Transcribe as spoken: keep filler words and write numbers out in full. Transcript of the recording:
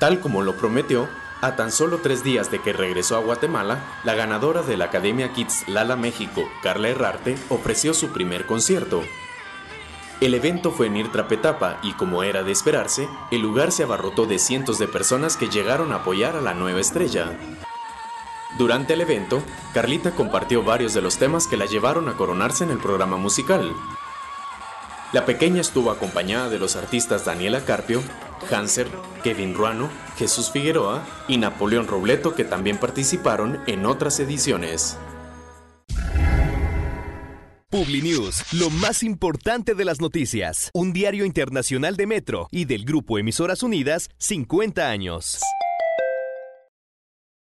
Tal como lo prometió, a tan solo tres días de que regresó a Guatemala, la ganadora de la Academia Kids Lala México, Carla Herrarte, ofreció su primer concierto. El evento fue en Irtrapetapa y, como era de esperarse, el lugar se abarrotó de cientos de personas que llegaron a apoyar a la nueva estrella. Durante el evento, Carlita compartió varios de los temas que la llevaron a coronarse en el programa musical. La pequeña estuvo acompañada de los artistas Daniela Carpio, Hanser, Kevin Ruano, Jesús Figueroa y Napoleón Robleto, que también participaron en otras ediciones. Publinews, lo más importante de las noticias. Un diario internacional de Metro y del Grupo Emisoras Unidas, cincuenta años.